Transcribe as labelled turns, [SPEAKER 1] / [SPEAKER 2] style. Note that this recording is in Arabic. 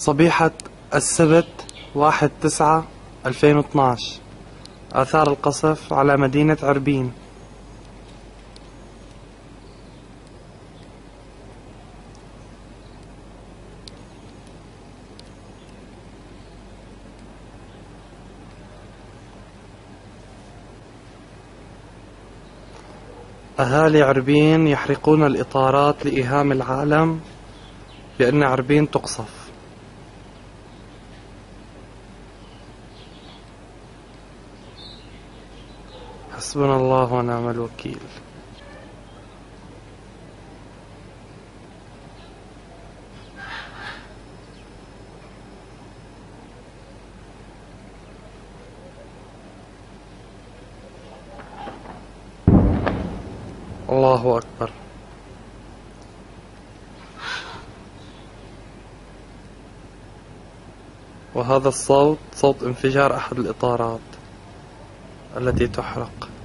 [SPEAKER 1] صبيحة السبت 1/9/2012. آثار القصف على مدينة عربين. أهالي عربين يحرقون الإطارات لإيهام العالم بأن عربين تقصف. حسبنا الله ونعم الوكيل. الله أكبر. وهذا الصوت صوت انفجار أحد الإطارات التي تحرق.